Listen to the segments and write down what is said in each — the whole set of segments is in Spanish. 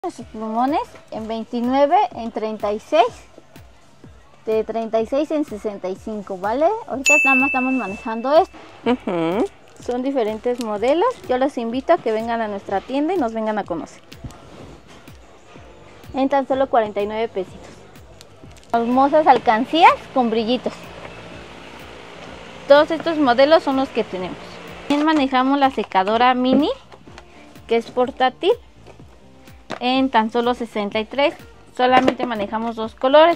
Nuestros plumones en 29, en 36, de 36 en 65, ¿vale? Ahorita nada más estamos manejando esto. Son diferentes modelos. Yo los invito a que vengan a nuestra tienda y nos vengan a conocer. En tan solo 49 pesitos. Hermosas alcancías con brillitos. Todos estos modelos son los que tenemos. También manejamos la secadora mini, que es portátil, en tan solo 63. Solamente manejamos dos colores.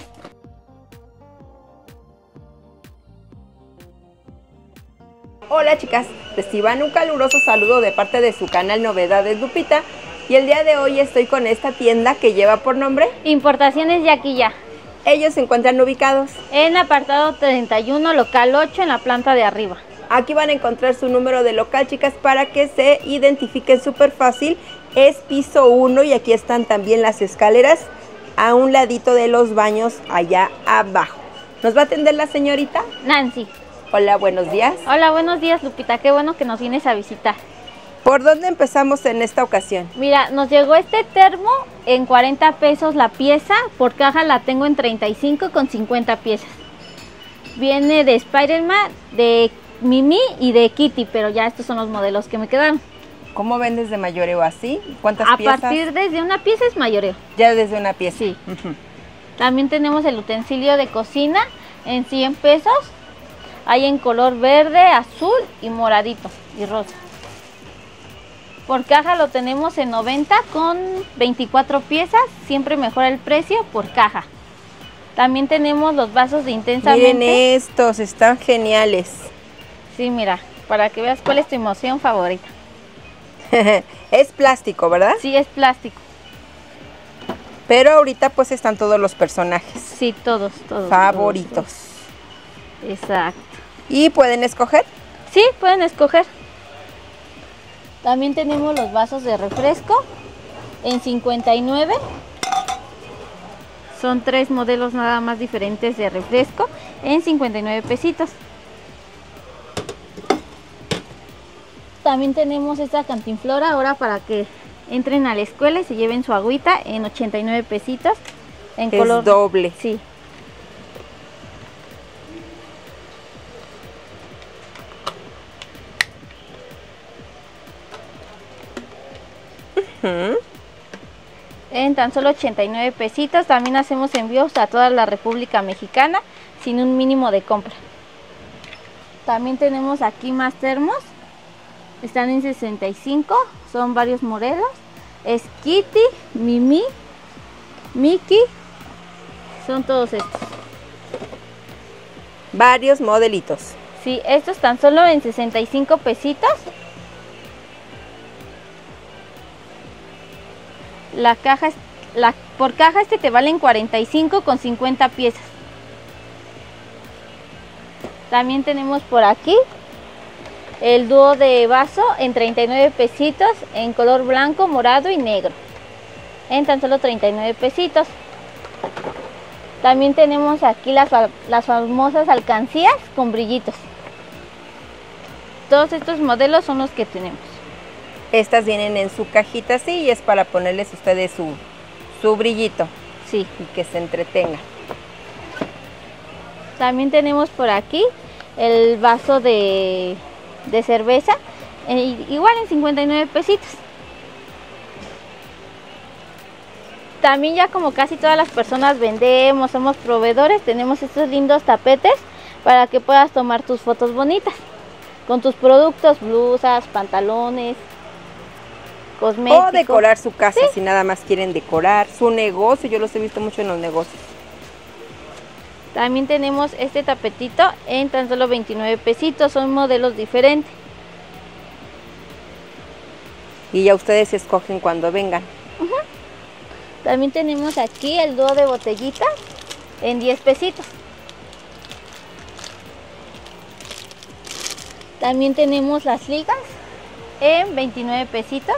Hola chicas, reciban un caluroso saludo de parte de su canal Novedades Lupita. Y el día de hoy estoy con esta tienda que lleva por nombre Importaciones Yaquilla. Ellos se encuentran ubicados en apartado 31, local 8, en la planta de arriba. Aquí van a encontrar su número de local, chicas, para que se identifiquen súper fácil. Es piso 1 y aquí están también las escaleras a un ladito de los baños allá abajo. ¿Nos va a atender la señorita? Nancy. Hola, buenos días. Hola, buenos días, Lupita. Qué bueno que nos vienes a visitar. ¿Por dónde empezamos en esta ocasión? Mira, nos llegó este termo en 40 pesos la pieza. Por caja la tengo en 35 con 50 piezas. Viene de Spider-Man, de Mimi y de Kitty, pero ya estos son los modelos que me quedaron. ¿Cómo vendes de mayoreo así? ¿Cuántas piezas? A partir desde una pieza es mayoreo. Ya desde una pieza. Sí. También tenemos el utensilio de cocina en 100 pesos. Hay en color verde, azul y moradito y rosa. Por caja lo tenemos en 90 con 24 piezas. Siempre mejora el precio por caja. También tenemos los vasos de Intensamente. Miren estos, están geniales. Sí, mira, para que veas cuál es tu emoción favorita. Es plástico, ¿verdad? Sí, es plástico. Pero ahorita pues están todos los personajes. Sí, todos. Favoritos. Todos. Exacto. ¿Y pueden escoger? Sí, pueden escoger. También tenemos los vasos de refresco en 59. Son 3 modelos nada más diferentes de refresco en 59 pesitos. También tenemos esta cantinflora ahora para que entren a la escuela y se lleven su agüita en 89 pesitos. En color doble. Sí. En tan solo 89 pesitos. También hacemos envíos a toda la República Mexicana sin un mínimo de compra. También tenemos aquí más termos. Están en 65. Son varios modelos. Es Kitty, Mimi, Mickey. Son todos estos. Varios modelitos. Sí, estos tan solo en 65 pesitos. Por caja te valen 45 con 50 piezas. También tenemos por aquí el dúo de vaso en 39 pesitos en color blanco, morado y negro. En tan solo 39 pesitos. También tenemos aquí las famosas alcancías con brillitos. Todos estos modelos son los que tenemos. Estas vienen en su cajita así y es para ponerles ustedes su brillito. Sí. Y que se entretengan. También tenemos por aquí el vaso de cerveza, igual en 59 pesitos. También ya como casi todas las personas vendemos, somos proveedores, tenemos estos lindos tapetes para que puedas tomar tus fotos bonitas con tus productos, blusas, pantalones, cosméticos. O decorar su casa, sí, si nada más quieren decorar su negocio. Yo los he visto mucho en los negocios. También tenemos este tapetito en tan solo 29 pesitos. Son modelos diferentes. Y ya ustedes escogen cuando vengan. También tenemos aquí el dúo de botellitas en 10 pesitos. También tenemos las ligas en 29 pesitos.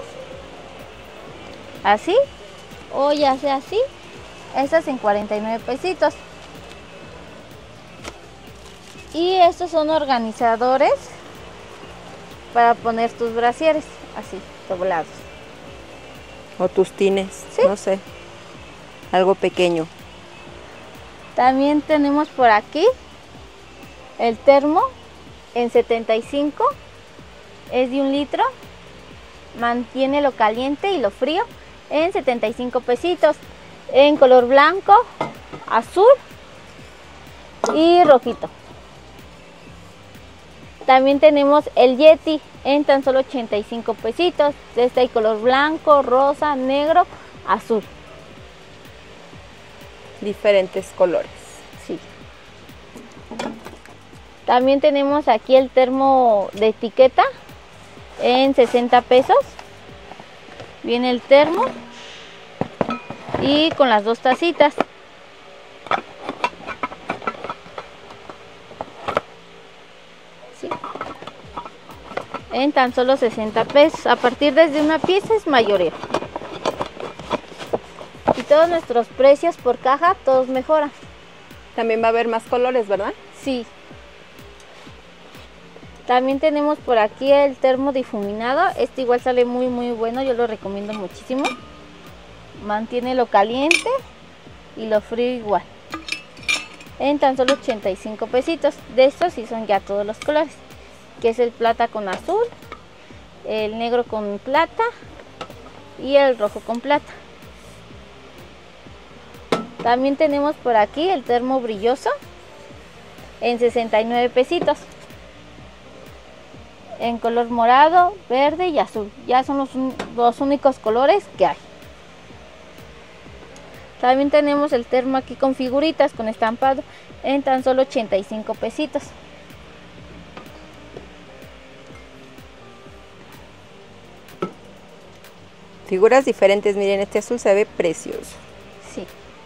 Así, o ya sea así. Estas en 49 pesitos. Y estos son organizadores para poner tus brasieres, así, doblados. O tustines, Sí. no sé. Algo pequeño. También tenemos por aquí el termo en 75, es de 1 litro, mantiene lo caliente y lo frío en 75 pesitos, en color blanco, azul y rojito. También tenemos el Yeti en tan solo 85 pesitos, este hay color blanco, rosa, negro, azul. Diferentes colores. Sí. También tenemos aquí el termo de etiqueta en 60 pesos. Viene el termo y con las 2 tacitas. Sí. En tan solo 60 pesos. A partir desde una pieza es mayoreo. Y todos nuestros precios por caja, todos mejoran. También va a haber más colores, ¿verdad? Sí. También tenemos por aquí el termo difuminado. Este igual sale muy bueno, yo lo recomiendo muchísimo. Mantiene lo caliente y lo frío igual. En tan solo 85 pesitos. De estos sí son ya todos los colores, que es el plata con azul, el negro con plata y el rojo con plata. También tenemos por aquí el termo brilloso en 69 pesitos. En color morado, verde y azul. Ya son los únicos colores que hay. También tenemos el termo aquí con figuritas, con estampado, en tan solo 85 pesitos. Figuras diferentes, miren, este azul se ve precioso. Sí.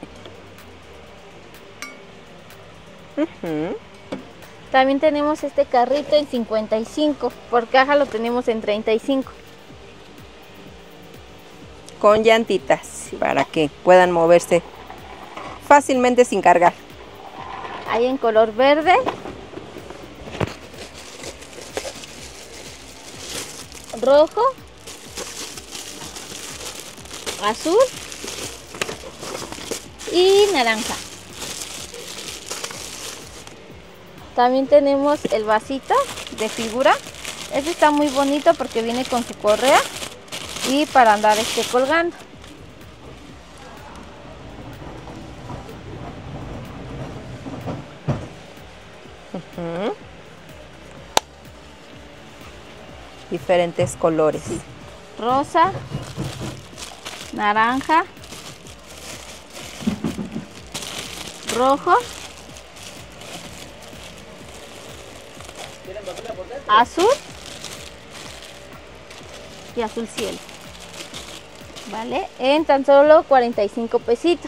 También tenemos este carrito en 55, por caja lo tenemos en 35. Con llantitas, para que puedan moverse fácilmente sin cargar. Hay en color verde, rojo, azul y naranja. También tenemos el vasito de figura. Este está muy bonito porque viene con su correa y para andar colgando. Diferentes colores. Sí. Rosa, naranja, rojo, azul y azul cielo. Vale, en tan solo 45 pesitos.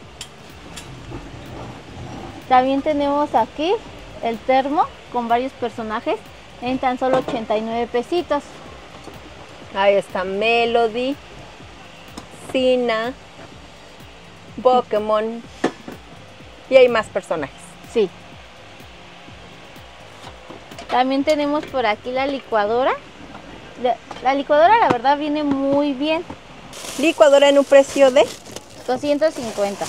También tenemos aquí el termo con varios personajes en tan solo 89 pesitos. Ahí está Melody, Sina, Pokémon y hay más personajes. Sí. También tenemos por aquí la licuadora. La licuadora la verdad viene muy bien. Licuadora en un precio de 250.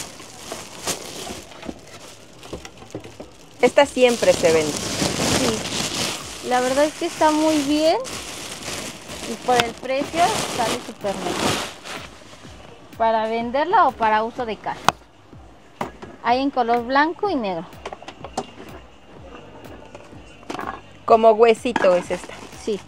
Esta siempre se vende. Sí. La verdad es que está muy bien. Y por el precio sale súper mejor. Para venderla o para uso de casa. Hay en color blanco y negro. Como huesito es esta. Sí.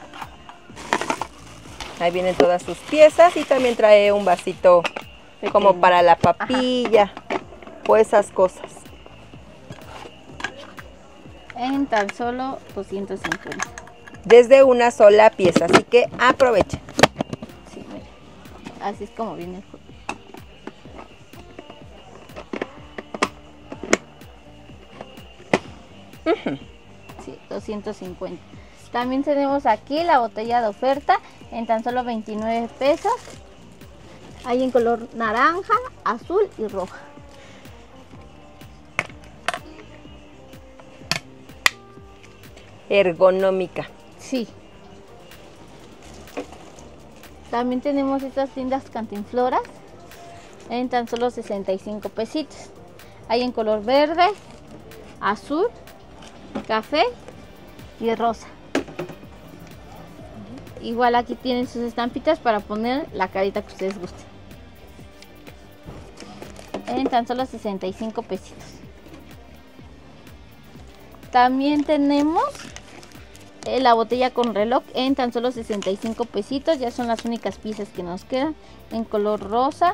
Ahí vienen todas sus piezas y también trae un vasito Pequeño. como para la papilla o esas cosas. En tan solo 250. Desde una sola pieza, así que aprovechen. Sí, mire. Así es como viene el juego. Sí, 250. También tenemos aquí la botella de oferta en tan solo 29 pesos. Hay en color naranja, azul y roja. Ergonómica. Sí. También tenemos estas lindas cantinfloras en tan solo 65 pesitos. Hay en color verde, azul, café y rosa. Igual aquí tienen sus estampitas para poner la carita que ustedes gusten. En tan solo 65 pesitos. También tenemos la botella con reloj en tan solo 65 pesitos. Ya son las únicas piezas que nos quedan en color rosa,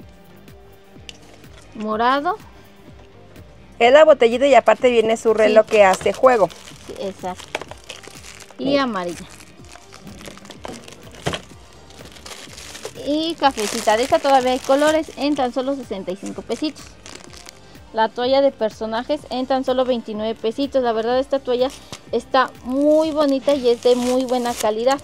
morado. Es la botellita y aparte viene su reloj, sí, que hace juego. Sí, exacto. Y amarilla. Y cafecita. De esta todavía hay colores en tan solo 65 pesitos. La toalla de personajes en tan solo 29 pesitos. La verdad, esta toalla está muy bonita y es de muy buena calidad.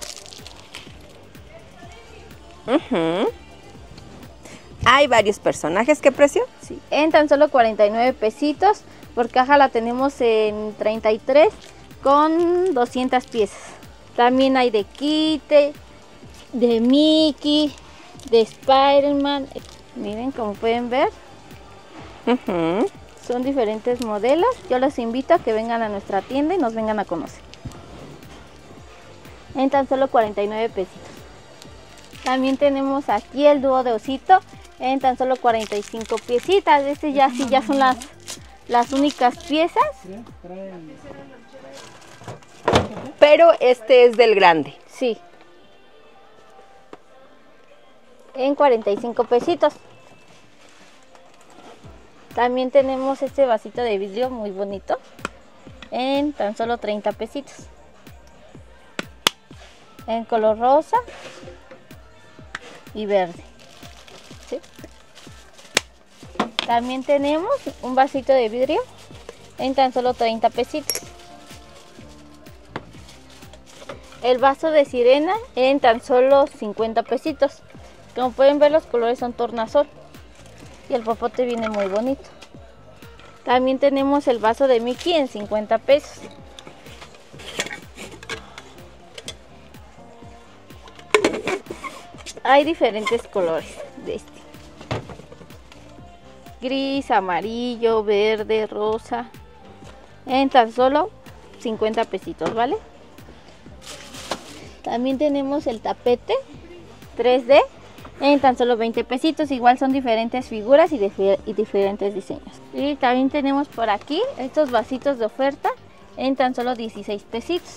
Hay varios personajes. ¿Qué precio? Sí, en tan solo 49 pesitos. Por caja la tenemos en 33 con 200 piezas. También hay de Kitty, de Mickey, de Spider-Man. Miren, como pueden ver. Son diferentes modelos. Yo los invito a que vengan a nuestra tienda y nos vengan a conocer. En tan solo 49 pesitos. También tenemos aquí el dúo de osito en tan solo 45 piecitas. Este ya sí, ya son las únicas piezas. Pero este es del grande. Sí. En 45 pesitos. También tenemos este vasito de vidrio muy bonito en tan solo 30 pesitos. En color rosa y verde. ¿Sí? También tenemos un vasito de vidrio en tan solo 30 pesitos. El vaso de sirena en tan solo 50 pesitos. Como pueden ver, los colores son tornasol y el popote viene muy bonito. También tenemos el vaso de Mickey en 50 pesos. Hay diferentes colores de este. Gris, amarillo, verde, rosa. En tan solo 50 pesitos, ¿vale? También tenemos el tapete 3D en tan solo 20 pesitos. Igual son diferentes figuras y diferentes diseños. Y también tenemos por aquí estos vasitos de oferta en tan solo 16 pesitos.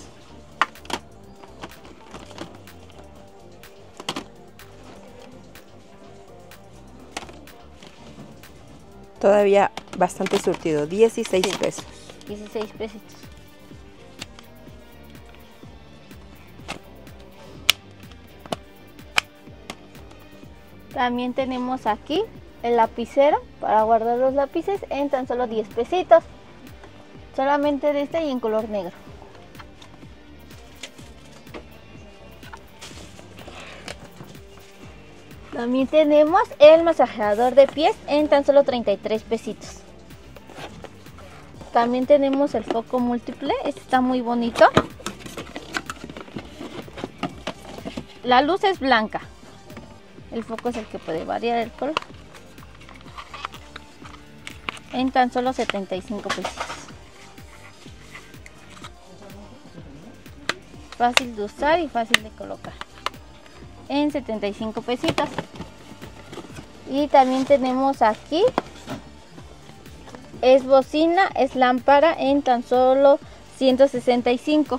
Todavía bastante surtido, 16 sí, pesos. 16 pesitos. También tenemos aquí el lapicero para guardar los lápices en tan solo 10 pesitos. Solamente de este y en color negro. También tenemos el masajeador de pies en tan solo 33 pesitos. También tenemos el foco múltiple, este está muy bonito. La luz es blanca. El foco es el que puede variar el color. En tan solo 75 pesos. Fácil de usar y fácil de colocar. En 75 pesitos. Y también tenemos aquí, es bocina, es lámpara en tan solo 165.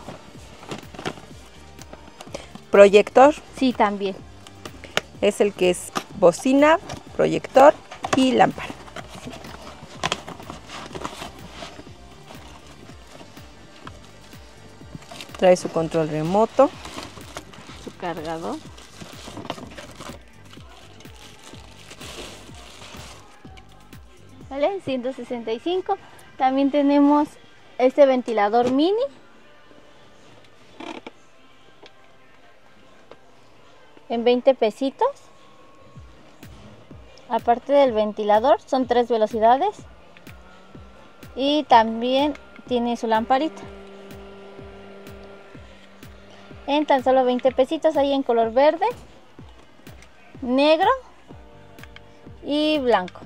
¿Proyector? Sí, también. Es el que es bocina, proyector y lámpara. Sí. Trae su control remoto. Su cargador. ¿Vale? 165. También tenemos este ventilador mini. En 20 pesitos. Aparte del ventilador, son 3 velocidades. Y también tiene su lamparita. En tan solo 20 pesitos, ahí en color verde negro y blanco.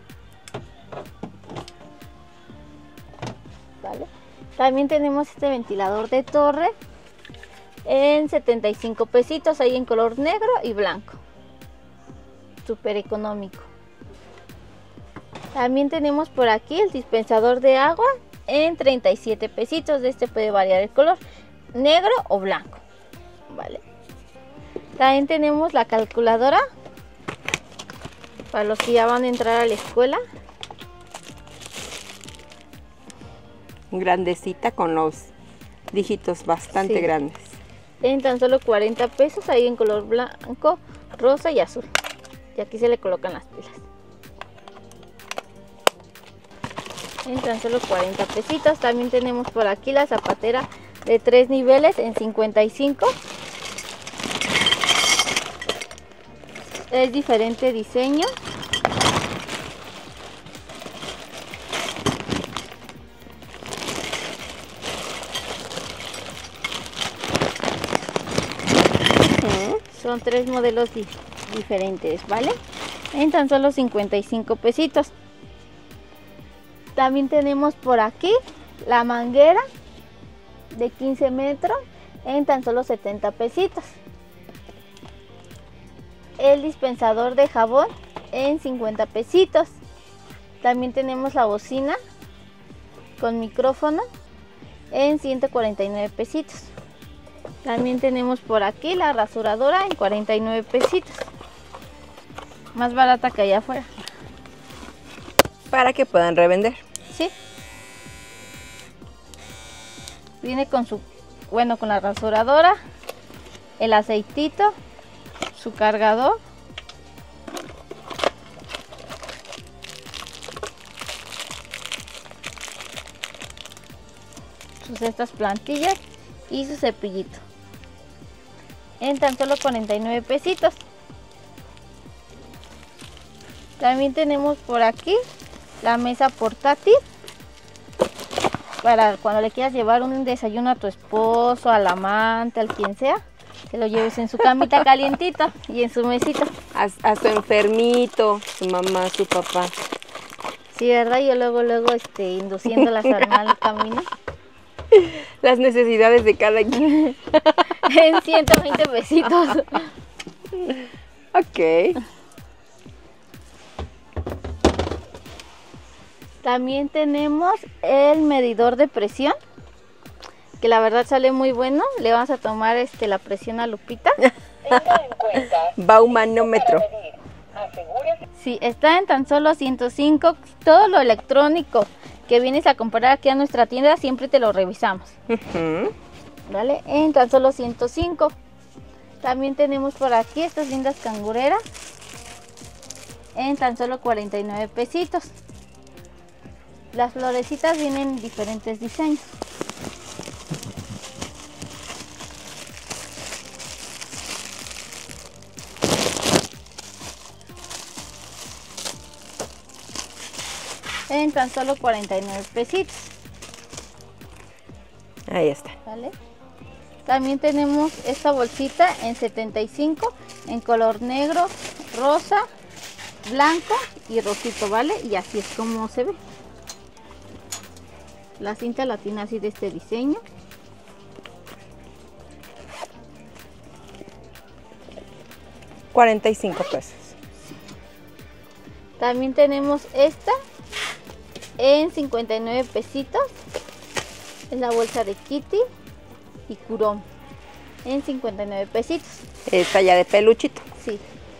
¿Vale? También tenemos este ventilador de torre en 75 pesitos, ahí en color negro y blanco. Súper económico. También tenemos por aquí el dispensador de agua en 37 pesitos. De este puede variar el color, negro o blanco. Vale. También tenemos la calculadora para los que ya van a entrar a la escuela. Grandecita con los dígitos bastante grandes. En tan solo 40 pesos, ahí en color blanco, rosa y azul. Y aquí se le colocan las pilas. En tan solo 40 pesitos. También tenemos por aquí la zapatera de 3 niveles en 55. Es diferente diseño. Son 3 modelos diferentes, ¿vale? En tan solo 55 pesitos. También tenemos por aquí la manguera de 15 metros en tan solo 70 pesitos. El dispensador de jabón en 50 pesitos. También tenemos la bocina con micrófono en 149 pesitos. También tenemos por aquí la rasuradora en 49 pesitos. Más barata que allá afuera. Para que puedan revender. Sí. Viene con su, con la rasuradora, el aceitito, su cargador. Estas plantillas y su cepillito. En tan solo 49 pesitos. También tenemos por aquí la mesa portátil para cuando le quieras llevar un desayuno a tu esposo, al amante, al quien sea, se lo lleves en su camita calientita y en su mesita. A su enfermito, su mamá, su papá. Sí, ¿verdad? Yo luego induciéndolas al mal camino. Las necesidades de cada quien. En 120 pesitos. Ok. También tenemos el medidor de presión, que la verdad sale muy bueno. Le vamos a tomar la presión a Lupita. Baumanómetro. Sí, está en tan solo 105. Todo lo electrónico que vienes a comprar aquí a nuestra tienda siempre te lo revisamos. ¿Vale? En tan solo 105. También tenemos por aquí estas lindas cangureras en tan solo 49 pesitos. Las florecitas vienen en diferentes diseños. En tan solo 49 pesitos. Ahí está. ¿Vale? También tenemos esta bolsita en 75 en color negro, rosa, blanco y rosito, ¿vale? Y así es como se ve. La cinta la tiene así de este diseño. $45 pesos. También tenemos esta en 59 pesitos. Es la bolsa de Kitty y Curón en 59 pesitos. Esta ya de peluchito. Sí.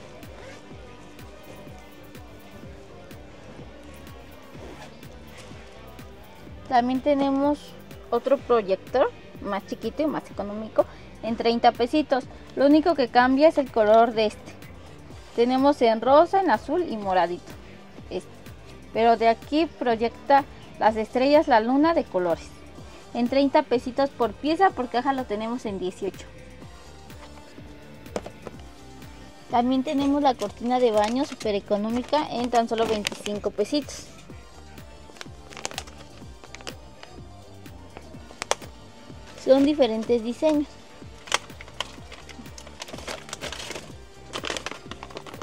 También tenemos otro proyector más chiquito y más económico en 30 pesitos. Lo único que cambia es el color de este. Tenemos en rosa, en azul y moradito. Pero de aquí proyecta las estrellas, la luna de colores. En 30 pesitos por pieza, por caja lo tenemos en 18. También tenemos la cortina de baño súper económica en tan solo 25 pesitos. Son diferentes diseños.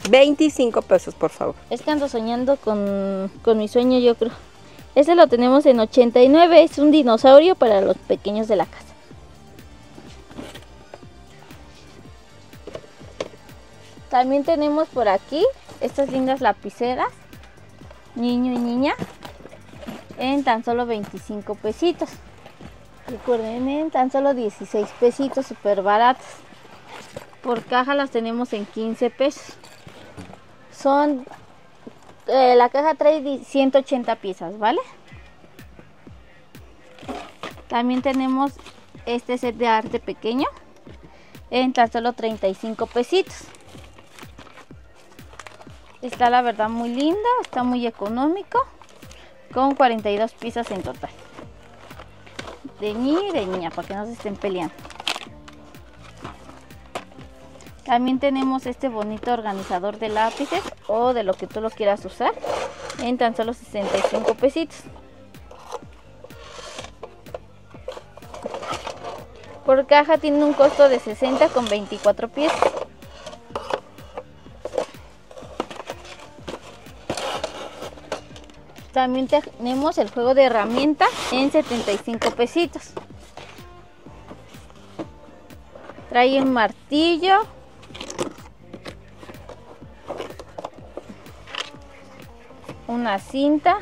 25 pesos, por favor. Es que ando soñando con mi sueño, yo creo. Este lo tenemos en 89, es un dinosaurio para los pequeños de la casa. También tenemos por aquí estas lindas lapiceras, niño y niña, en tan solo 25 pesitos. Recuerden, en tan solo 16 pesitos, súper baratas. Por caja las tenemos en 15 pesos. Son, la caja trae 180 piezas, ¿vale? También tenemos este set de arte pequeño en tan solo 35 pesitos. Está la verdad muy linda, está muy económico, con 42 piezas en total. De niño y de niña, para que no se estén peleando. También tenemos este bonito organizador de lápices o de lo que tú lo quieras usar en tan solo 65 pesitos. Por caja tiene un costo de 60 con 24 piezas. También tenemos el juego de herramientas en 75 pesitos. Trae un martillo, una cinta,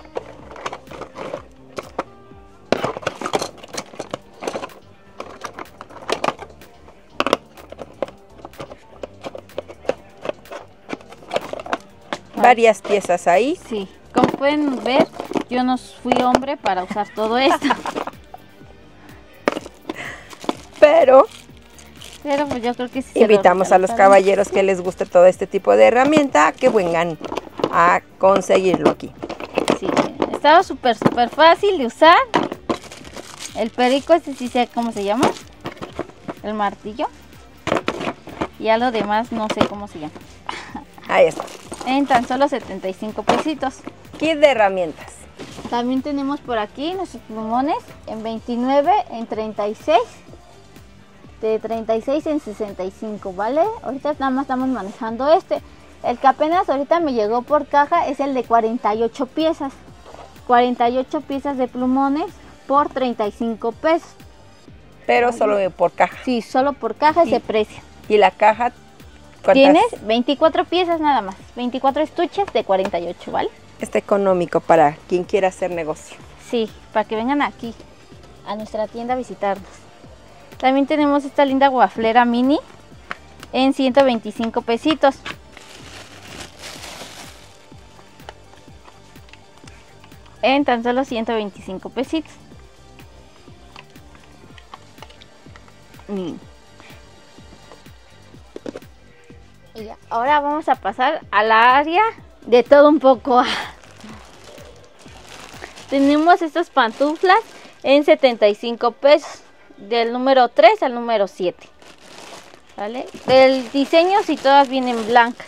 varias piezas ahí. Sí, como pueden ver, yo no fui hombre para usar todo esto. Pero pues yo creo que sí. Invitamos a los caballeros que les guste todo este tipo de herramienta que vengan a conseguirlo aquí. Sí, estaba súper fácil de usar. El perico, este sí sé cómo se llama. El martillo. Y a lo demás no sé cómo se llama. Ahí está. En tan solo 75 pesitos. Kit de herramientas. También tenemos por aquí nuestros plumones en 29, en 36, de 36 en 65, ¿vale? Ahorita nada más estamos manejando este. El que apenas ahorita me llegó por caja es el de 48 piezas. 48 piezas de plumones por 35 pesos. Pero solo por caja. Sí, solo por caja ese precio. ¿Y la caja? Tienes 24 piezas nada más, 24 estuches de 48, ¿vale? Está económico para quien quiera hacer negocio. Sí, para que vengan aquí a nuestra tienda a visitarnos. También tenemos esta linda guaflera mini en 125 pesitos. En tan solo 125 pesitos. Y ahora vamos a pasar a la área de todo un poco. Tenemos estas pantuflas en 75 pesos, del número 3 al número 7. ¿Vale? El diseño si todas vienen blancas.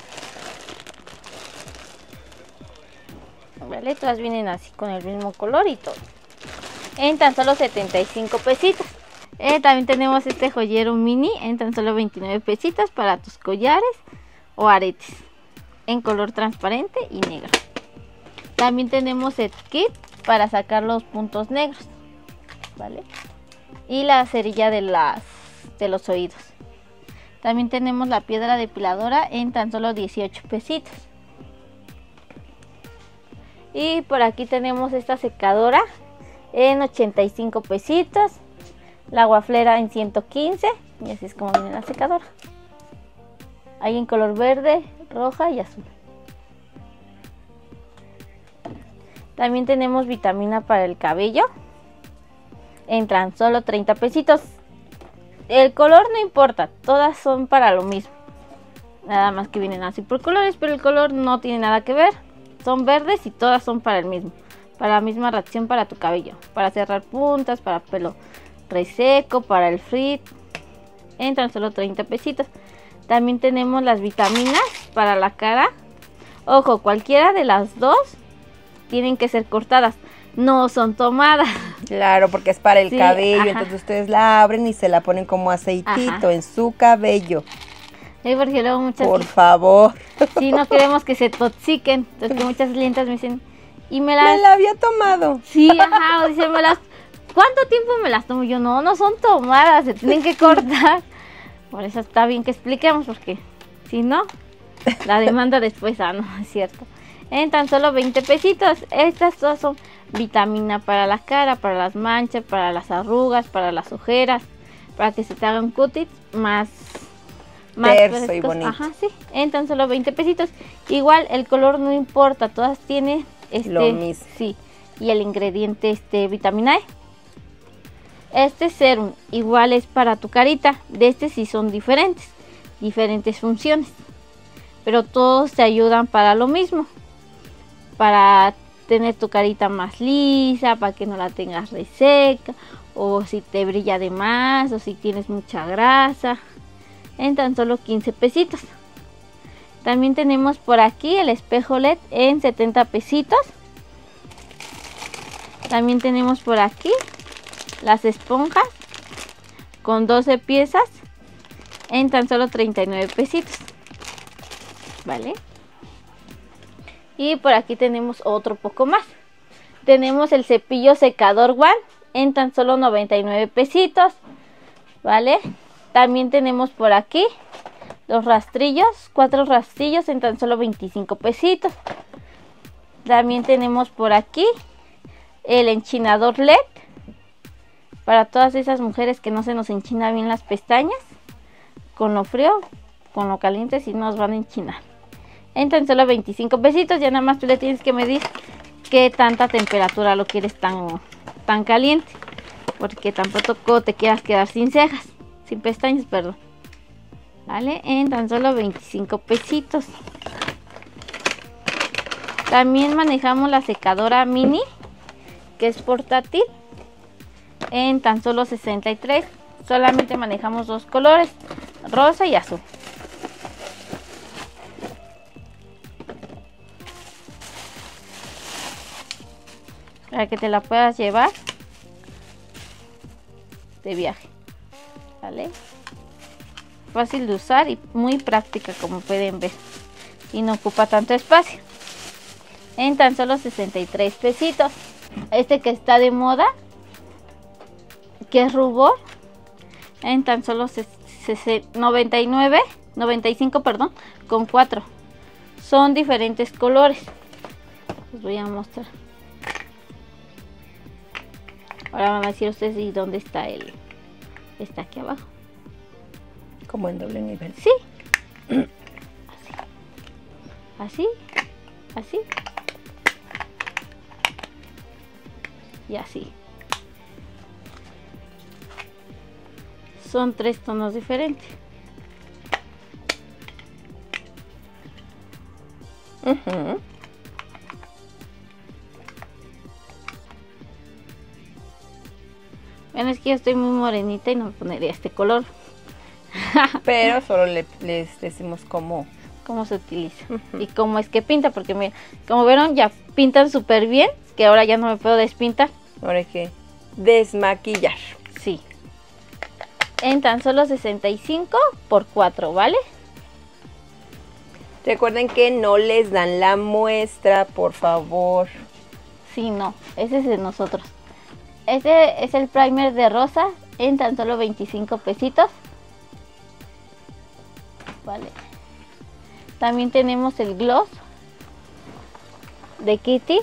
¿Vale? Todas vienen así con el mismo color y todo. En tan solo 75 pesitos. También tenemos este joyero mini en tan solo 29 pesitos para tus collares o aretes en color transparente y negro. También tenemos el kit para sacar los puntos negros, ¿vale? Y la cerilla de los oídos. También tenemos la piedra depiladora en tan solo 18 pesitos. Y por aquí tenemos esta secadora en 85 pesitos. La guaflera en 115. Y así es como viene la secadora. Hay en color verde, roja y azul. También tenemos vitamina para el cabello. En tan solo 30 pesitos. El color no importa, todas son para lo mismo. Nada más que vienen así por colores, pero el color no tiene nada que ver. Son verdes y todas son para el mismo. Para la misma reacción para tu cabello. Para cerrar puntas, para pelo reseco, para el frizz. En tan solo 30 pesitos. También tenemos las vitaminas para la cara. Ojo, cualquiera de las dos tienen que ser cortadas. No son tomadas. Claro, porque es para el cabello. Ajá. Entonces ustedes la abren y se la ponen como aceitito en su cabello. Sí, porque luego muchas... Por favor. Sí, no queremos que se toxiquen. Entonces que muchas clientas me dicen, y me Me la había tomado. Sí, ajá, o dicen, ¿cuánto tiempo me las tomo? Yo, no son tomadas, se tienen que cortar. Por eso está bien que expliquemos, porque si no, la demanda después, no, es cierto. En tan solo 20 pesitos. Estas todas son vitamina para la cara, para las manchas, para las arrugas, para las ojeras, para que se te hagan cutis más terso frescos. y bonito. Ajá, sí, en tan solo 20 pesitos. Igual el color no importa, todas tienen lo mismo. Sí, y el ingrediente vitamina E. Este serum igual es para tu carita. De este sí son diferentes funciones, pero todos te ayudan para lo mismo, para tener tu carita más lisa, para que no la tengas reseca, o si te brilla de más, o si tienes mucha grasa. En tan solo 15 pesitos. También tenemos por aquí el espejo LED en 70 pesitos. También tenemos por aquí las esponjas con 12 piezas en tan solo 39 pesitos. ¿Vale? Y por aquí tenemos otro poco más. Tenemos el cepillo secador One en tan solo 99 pesitos. ¿Vale? También tenemos por aquí los rastrillos, 4 rastrillos en tan solo 25 pesitos. También tenemos por aquí el enchinador LED para todas esas mujeres que no se nos enchina bien las pestañas. Con lo frío, con lo caliente, sí nos van a enchinar. En tan solo 25 pesitos. Ya nada más tú le tienes que medir qué tanta temperatura lo quieres tan caliente, porque tampoco te quieras quedar sin cejas, sin pestañas, perdón. Vale, en tan solo 25 pesitos. También manejamos la secadora mini, que es portátil, en tan solo 63. Solamente manejamos 2 colores, rosa y azul. Para que te la puedas llevar de viaje. ¿Vale? Fácil de usar y muy práctica, como pueden ver, y no ocupa tanto espacio. En tan solo 63 pesitos. Este que está de moda, que es rubor, en tan solo 95, perdón, con 4. Son diferentes colores. Les voy a mostrar. Ahora van a decir ustedes, ¿y dónde está él? Está aquí abajo. Como en doble nivel. Sí. Así. Así. Y así. Son 3 tonos diferentes. Bueno, es que yo estoy muy morenita y no me pondría este color. Pero solo les decimos cómo se utiliza y cómo es que pinta, porque mira, como vieron, ya pintan súper bien, que ahora ya no me puedo despintar. Ahora hay que desmaquillar. Sí. En tan solo 65 por 4, ¿vale? Recuerden que no les dan la muestra, por favor. Sí, no, ese es de nosotros. Este es el primer de rosa en tan solo 25 pesitos. Vale. También tenemos el gloss de Kitty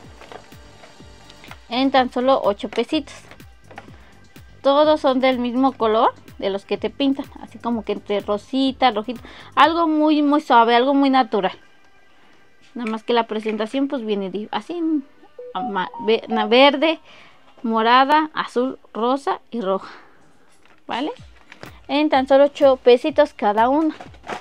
en tan solo 8 pesitos. Todos son del mismo color de los que te pintan, así como que entre rosita, rojito, algo muy muy suave, algo muy natural. Nada más que la presentación pues viene así, verde, morada, azul, rosa y roja. ¿Vale? En tan solo 8 pesitos cada uno.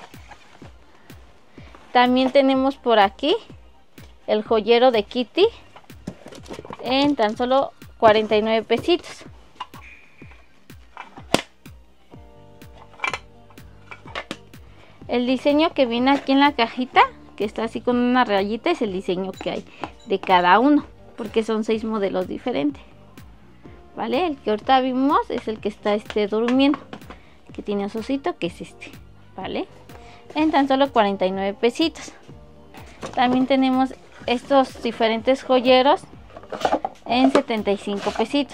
También tenemos por aquí el joyero de Kitty en tan solo 49 pesitos. El diseño que viene aquí en la cajita, que está así con una rayita, es el diseño que hay de cada uno, porque son 6 modelos diferentes. ¿Vale? El que ahorita vimos es el que está durmiendo, que tiene a su osito, que es este. ¿Vale? en tan solo 49 pesitos. También tenemos estos diferentes joyeros en 75 pesitos.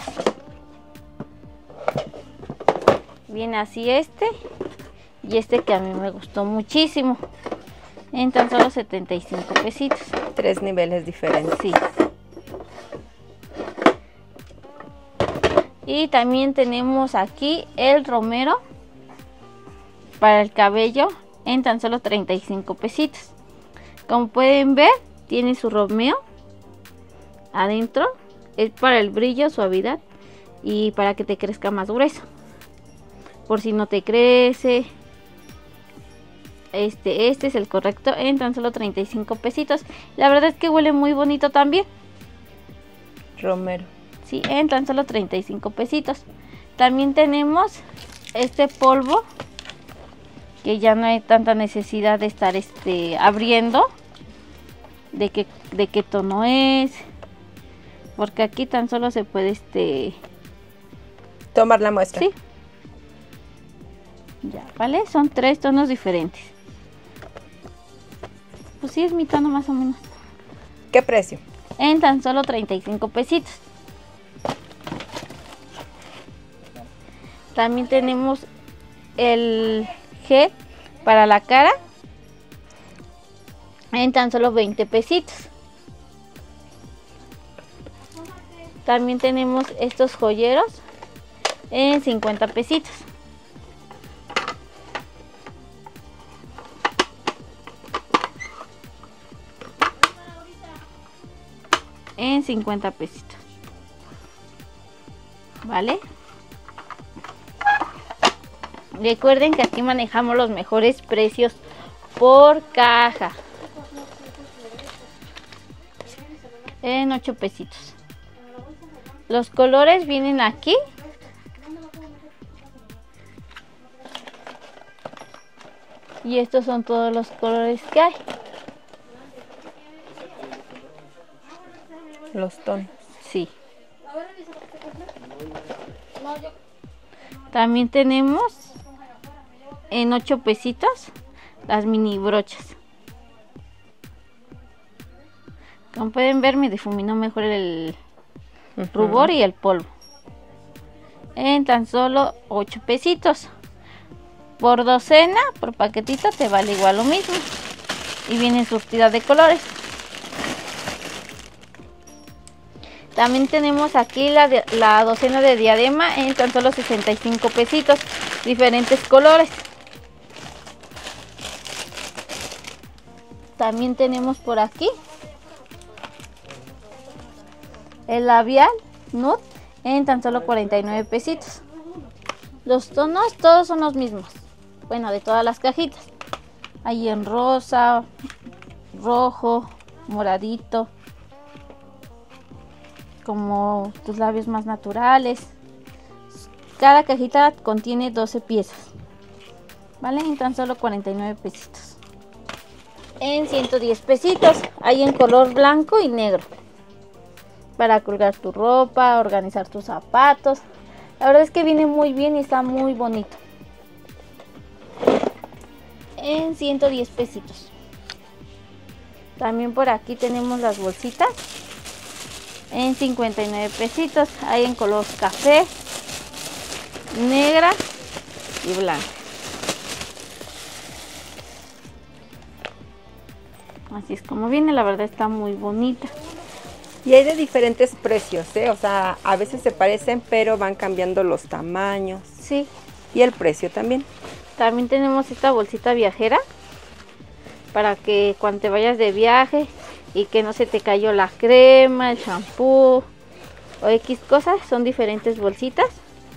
Viene así este y este que a mí me gustó muchísimo, en tan solo 75 pesitos. 3 niveles diferentes. Sí. Y también tenemos aquí el romero para el cabello en tan solo 35 pesitos. Como pueden ver, tiene su romeo adentro. Es para el brillo, suavidad y para que te crezca más grueso. Por si no te crece. Este es el correcto en tan solo 35 pesitos. La verdad es que huele muy bonito también. Romero. Sí, en tan solo 35 pesitos. También tenemos este polvo, que ya no hay tanta necesidad de estar abriendo de qué tono es, porque aquí tan solo se puede tomar la muestra. Sí. Ya, ¿vale? Son 3 tonos diferentes. Pues sí, es mi tono más o menos. ¿Qué precio? En tan solo 35 pesitos. También tenemos el gel para la cara en tan solo 20 pesitos. También tenemos estos joyeros en 50 pesitos. En 50 pesitos. ¿Vale? Recuerden que aquí manejamos los mejores precios por caja. En 8 pesitos. Los colores vienen aquí. Y estos son todos los colores que hay. Los tonos. Sí. También tenemos en 8 pesitos las mini brochas. Como pueden ver, me difuminó mejor el rubor y el polvo. En tan solo 8 pesitos. Por docena, por paquetito, te vale igual lo mismo. Y viene surtida de colores. También tenemos aquí la docena de diadema en tan solo 65 pesitos. Diferentes colores. También tenemos por aquí el labial nude en tan solo 49 pesitos. Los tonos todos son los mismos. Bueno, de todas las cajitas. Hay en rosa, rojo, moradito. Como tus labios más naturales. Cada cajita contiene 12 piezas. ¿Vale? En tan solo 49 pesitos. En 110 pesitos. Hay en color blanco y negro. Para colgar tu ropa, organizar tus zapatos. La verdad es que viene muy bien y está muy bonito. En 110 pesitos. También por aquí tenemos las bolsitas. En 59 pesitos. Hay en color café, negra y blanca. Así es como viene, la verdad está muy bonita. Y hay de diferentes precios, ¿eh? O sea, a veces se parecen, pero van cambiando los tamaños. Sí. Y el precio también. También tenemos esta bolsita viajera. Para que cuando te vayas de viaje y que no se te cayó la crema, el shampoo o X cosas, son diferentes bolsitas.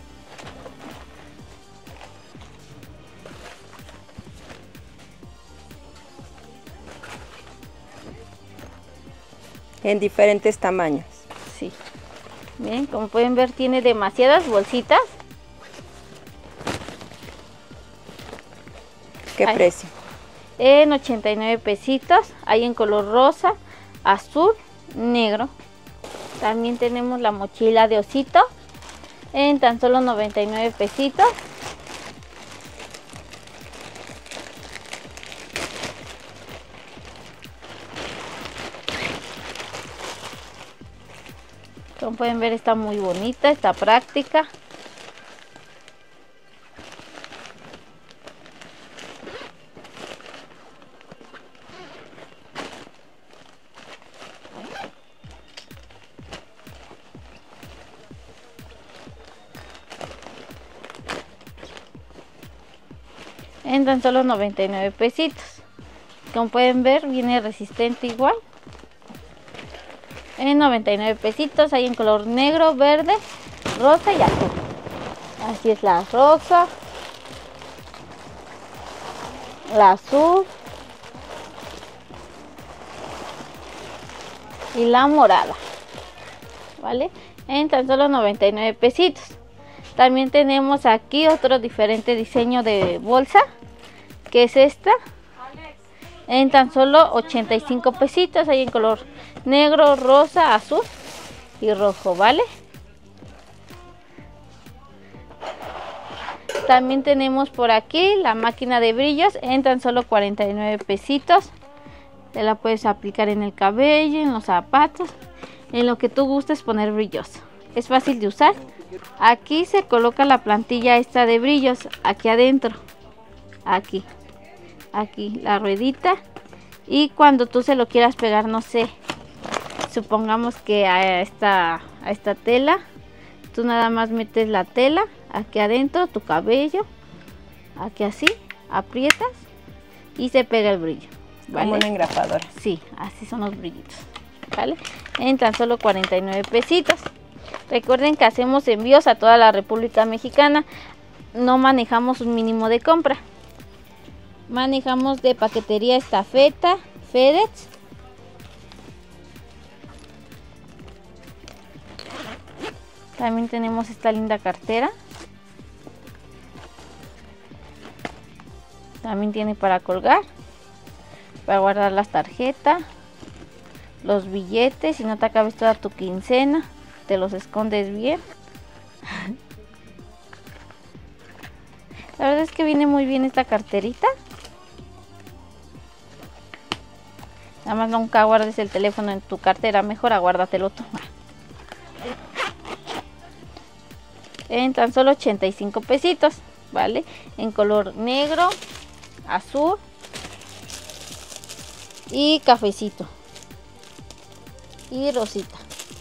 En diferentes tamaños. Sí. Bien, como pueden ver, tiene demasiadas bolsitas. ¿Qué precio? En 89 pesitos. Hay en color rosa, azul, negro. También tenemos la mochila de osito en tan solo 99 pesitos. Como pueden ver, está muy bonita, está práctica. En tan solo 99 pesitos. Como pueden ver, viene resistente igual. En 99 pesitos, hay en color negro, verde, rosa y azul. Así es la rosa, la azul y la morada, ¿vale? En tan solo 99 pesitos. También tenemos aquí otro diferente diseño de bolsa, que es esta, en tan solo 85 pesitos. Hay en color negro, rosa, azul y rojo, ¿vale? También tenemos por aquí la máquina de brillos en tan solo 49 pesitos. Te la puedes aplicar en el cabello, en los zapatos, en lo que tú gustes poner brillos. Es fácil de usar. Aquí se coloca la plantilla esta de brillos, aquí adentro, aquí la ruedita, y cuando tú se lo quieras pegar, no sé, supongamos que a esta tela, tú nada más metes la tela aquí adentro, tu cabello, aquí así, aprietas y se pega el brillo, ¿vale? Como una engrapadora. Sí, así son los brillitos, ¿vale? En tan solo 49 pesitos. Recuerden que hacemos envíos a toda la República Mexicana. No manejamos un mínimo de compra. Manejamos de paquetería estafeta, FedEx. También tenemos esta linda cartera. También tiene para colgar, para guardar las tarjetas, los billetes. Si no te acabes toda tu quincena, te los escondes bien. La verdad es que viene muy bien esta carterita. Nada más nunca guardes el teléfono en tu cartera, mejor aguárdatelo tú. En tan solo 85 pesitos, ¿vale? En color negro, azul y cafecito y rosita.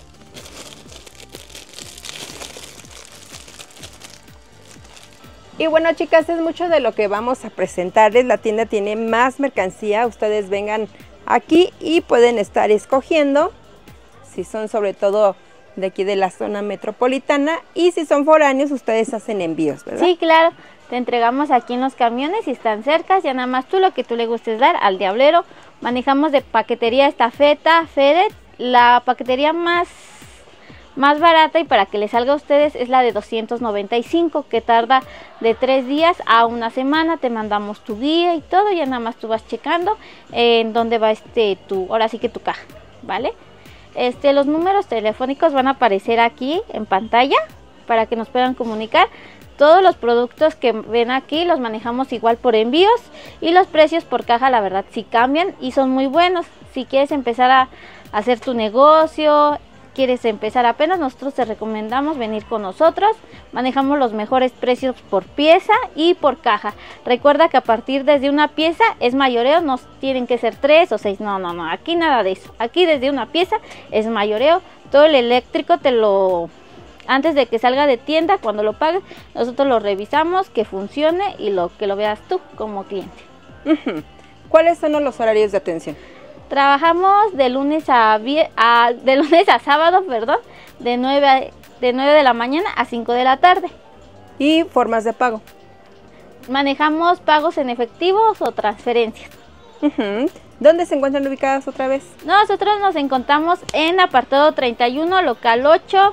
Y bueno, chicas, es mucho de lo que vamos a presentarles. La tienda tiene más mercancía. Ustedes vengan aquí y pueden estar escogiendo si son sobre todo de aquí de la zona metropolitana, y si son foráneos ustedes hacen envíos, ¿verdad? Sí, claro, te entregamos aquí en los camiones si están cerca, ya nada más tú lo que tú le gustes dar al diablero. Manejamos de paquetería estafeta, FedEx. La paquetería más barata y para que les salga a ustedes es la de 295, que tarda de 3 días a una semana. Te mandamos tu guía y todo, ya nada más tú vas checando en dónde va ahora sí que tu caja, ¿vale? Los números telefónicos van a aparecer aquí en pantalla para que nos puedan comunicar. Todos los productos que ven aquí los manejamos igual por envíos, y los precios por caja la verdad sí cambian y son muy buenos. Si quieres empezar a hacer tu negocio, quieres empezar apenas, nosotros te recomendamos venir con nosotros. Manejamos los mejores precios por pieza y por caja. Recuerda que a partir desde una pieza es mayoreo, no tienen que ser 3 o 6, no, aquí nada de eso. Aquí desde una pieza es mayoreo. Todo el eléctrico antes de que salga de tienda, cuando lo pagues, nosotros lo revisamos, que funcione y que lo veas tú como cliente. ¿Cuáles son los horarios de atención? Trabajamos de lunes a sábado, de 9 de la mañana a 5 de la tarde. ¿Y formas de pago? Manejamos pagos en efectivos o transferencias. ¿Dónde se encuentran ubicadas otra vez? Nosotros nos encontramos en apartado 31, local 8,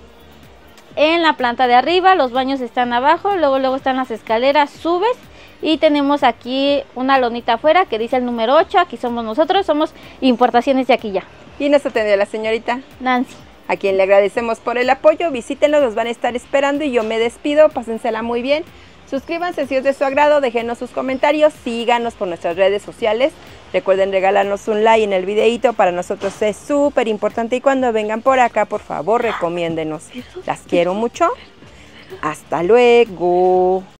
en la planta de arriba. Los baños están abajo, luego están las escaleras, subes. Y tenemos aquí una lonita afuera que dice el número 8, aquí somos nosotros, somos Importaciones de Aquí Ya. ¿Y nos atendió la señorita? Nancy. A quien le agradecemos por el apoyo, visítenlos, los van a estar esperando y yo me despido, pásensela muy bien. Suscríbanse si es de su agrado, déjenos sus comentarios, síganos por nuestras redes sociales. Recuerden regalarnos un like en el videito, para nosotros es súper importante. Y cuando vengan por acá, por favor, recomiéndenos. Las quiero mucho. Hasta luego.